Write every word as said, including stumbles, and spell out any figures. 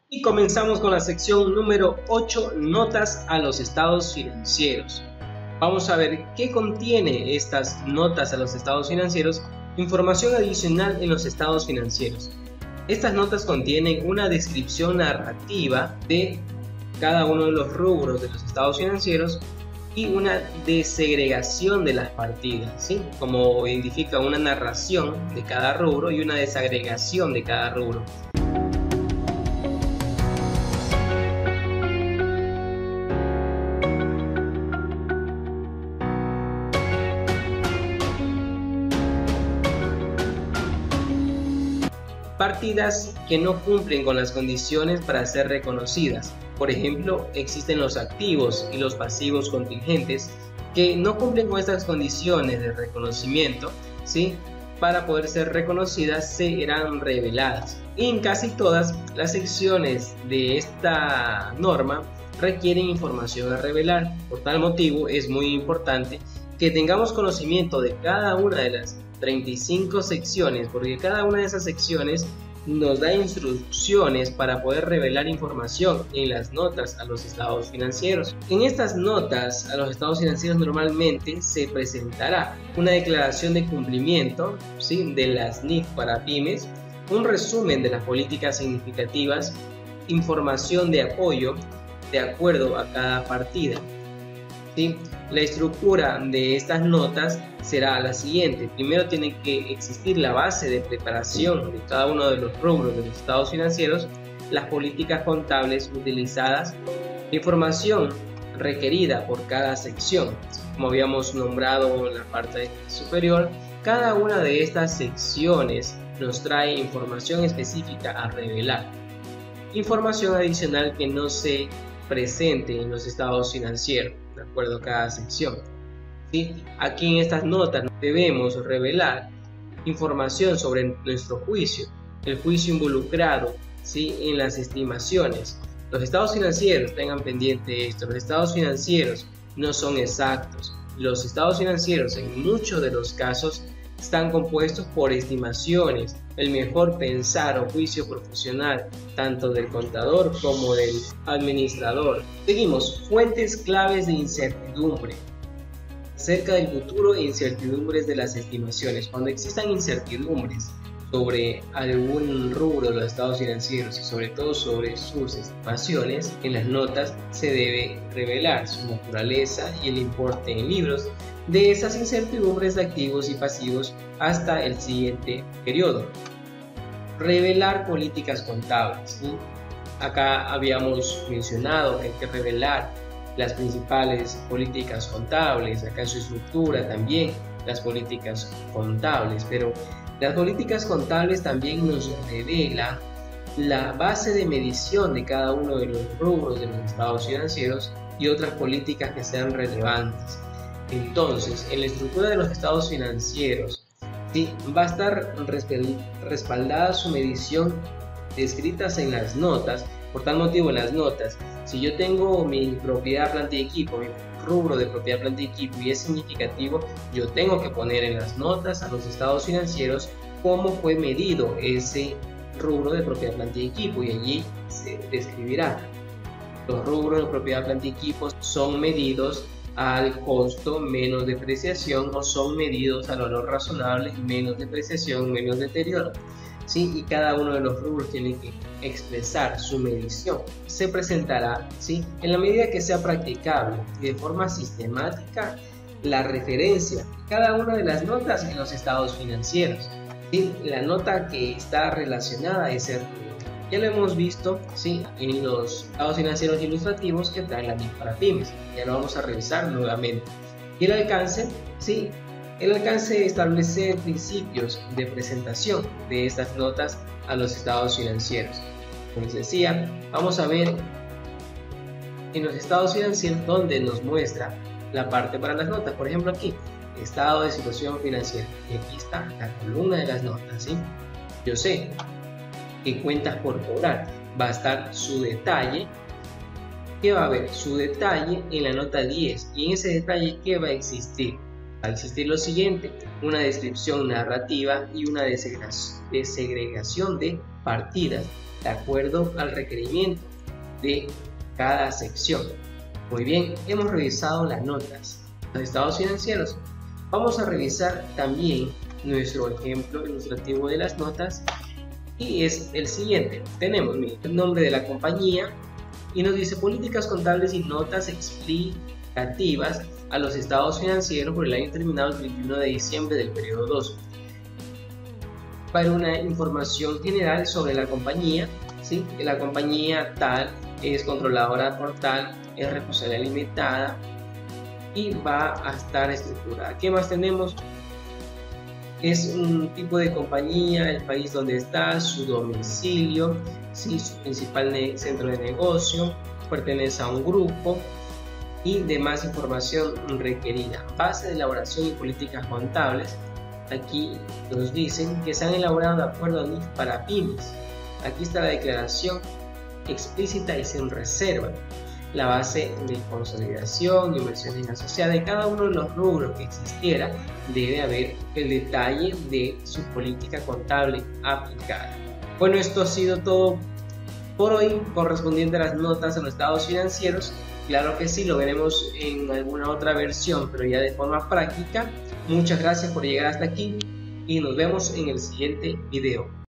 Y comenzamos con la sección número ocho, notas a los estados financieros. Vamos a ver qué contiene estas notas a los estados financieros. Información adicional en los estados financieros. Estas notas contienen una descripción narrativa de cada uno de los rubros de los estados financieros y una desegregación de las partidas, ¿sí? Como indica una narración de cada rubro y una desagregación de cada rubro. Partidas que no cumplen con las condiciones para ser reconocidas. Por ejemplo, existen los activos y los pasivos contingentes que no cumplen con estas condiciones de reconocimiento, ¿sí? Para poder ser reconocidas serán reveladas. Y en casi todas las secciones de esta norma requieren información a revelar. Por tal motivo es muy importante que tengamos conocimiento de cada una de las treinta y cinco secciones, porque cada una de esas secciones nos da instrucciones para poder revelar información en las notas a los estados financieros. En estas notas a los estados financieros normalmente se presentará una declaración de cumplimiento, ¿sí?, de las N I F para pymes, un resumen de las políticas significativas, información de apoyo de acuerdo a cada partida, ¿sí? La estructura de estas notas será la siguiente. Primero tiene que existir la base de preparación de cada uno de los rubros de los estados financieros, las políticas contables utilizadas, información requerida por cada sección. Como habíamos nombrado en la parte superior, cada una de estas secciones nos trae información específica a revelar. Información adicional que no se presente en los estados financieros, de acuerdo a cada sección, ¿sí? Aquí en estas notas debemos revelar información sobre nuestro juicio, el juicio involucrado, ¿sí?, en las estimaciones. Los estados financieros, tengan pendiente esto, los estados financieros no son exactos. Los estados financieros en muchos de los casos están compuestos por estimaciones, el mejor pensar o juicio profesional, tanto del contador como del administrador. Seguimos, fuentes claves de incertidumbre. Acerca del futuro e incertidumbres de las estimaciones. Cuando existan incertidumbres sobre algún rubro de los estados financieros y sobre todo sobre sus estimaciones, en las notas se debe revelar su naturaleza y el importe en libros de esas incertidumbres de activos y pasivos hasta el siguiente periodo. Revelar políticas contables, ¿sí? Acá habíamos mencionado que hay que revelar las principales políticas contables, acá en su estructura también las políticas contables, pero las políticas contables también nos revela la base de medición de cada uno de los rubros de los estados financieros y otras políticas que sean relevantes. Entonces, en la estructura de los estados financieros, ¿sí?, va a estar respaldada su medición descritas en las notas. Por tal motivo, en las notas, si yo tengo mi propiedad, planta y equipo, mi rubro de propiedad, planta y equipo y es significativo, yo tengo que poner en las notas a los estados financieros cómo fue medido ese rubro de propiedad, planta y equipo, y allí se describirá. Los rubros de propiedad, planta y equipo son medidos al costo menos depreciación o son medidos al valor razonable menos depreciación menos deterioro, ¿sí? Y cada uno de los rubros tiene que expresar su medición. Se presentará, ¿sí?, en la medida que sea practicable y de forma sistemática la referencia de cada una de las notas en los estados financieros, ¿sí? La nota que está relacionada a ese rubro. Ya lo hemos visto, ¿sí?, en los estados financieros ilustrativos que traen la N I F para pymes. Ya lo vamos a revisar nuevamente. Y el alcance, ¿sí? El alcance establece principios de presentación de estas notas a los estados financieros. Como les decía, vamos a ver en los estados financieros donde nos muestra la parte para las notas. Por ejemplo, aquí, estado de situación financiera. Y aquí está la columna de las notas, ¿sí? Yo sé que cuentas por cobrar, va a estar su detalle. ¿Qué va a haber? Su detalle en la nota diez, y en ese detalle, ¿qué va a existir? Va a existir lo siguiente: una descripción narrativa y una desegregación de partidas. de acuerdo al requerimiento de cada sección. Muy bien, hemos revisado las notas, los estados financieros. Vamos a revisar también nuestro ejemplo ilustrativo de las notas y es el siguiente. Tenemos mire, el nombre de la compañía y nos dice políticas contables y notas explicativas a los estados financieros por el año terminado el veintiuno de diciembre del periodo dos. Para una información general sobre la compañía, ¿sí? La compañía tal es controladora por tal, es responsabilidad limitada y va a estar estructurada. ¿Qué más tenemos? Es un tipo de compañía, el país donde está, su domicilio, ¿sí? Su principal centro de negocio, pertenece a un grupo y demás información requerida. Base de elaboración y políticas contables. Aquí nos dicen que se han elaborado de acuerdo a N I F para pymes. Aquí está la declaración explícita y sin reserva. La base de consolidación, inversiones asociadas de cada uno de los rubros que existiera, debe haber el detalle de su política contable aplicada. Bueno, esto ha sido todo por hoy correspondiente a las notas en los estados financieros. Claro que sí, lo veremos en alguna otra versión, pero ya de forma práctica. Muchas gracias por llegar hasta aquí y nos vemos en el siguiente video.